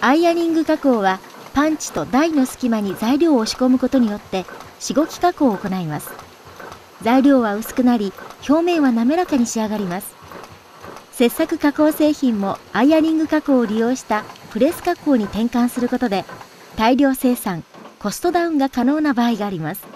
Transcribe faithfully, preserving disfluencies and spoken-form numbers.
アイアリング加工はパンチと台の隙間に材料を押し込むことによってしごき加工を行います。材料は薄くなり、表面は滑らかに仕上がります。切削加工製品もアイアリング加工を利用したプレス加工に転換することで大量生産、コストダウンが可能な場合があります。